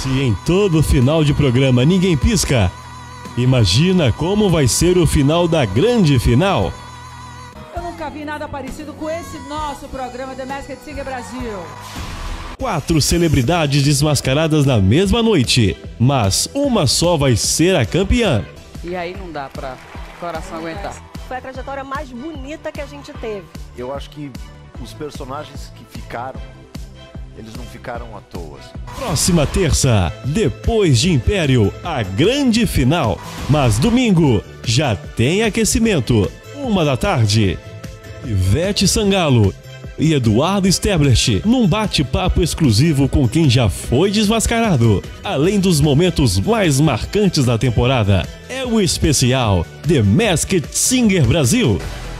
Se em todo final de programa ninguém pisca, imagina como vai ser o final da grande final. Eu nunca vi nada parecido com esse nosso programa The Masked Singer Brasil. 4 celebridades desmascaradas na mesma noite, mas uma só vai ser a campeã. E aí não dá pra coração aguentar. Foi a trajetória mais bonita que a gente teve. Eu acho que os personagens que ficaram, eles não ficaram à toa. Próxima terça, depois de Império, a grande final. Mas domingo, já tem aquecimento. 1h da tarde. Ivete Sangalo e Eduardo Sterblich num bate-papo exclusivo com quem já foi desmascarado. Além dos momentos mais marcantes da temporada, é o especial The Masked Singer Brasil.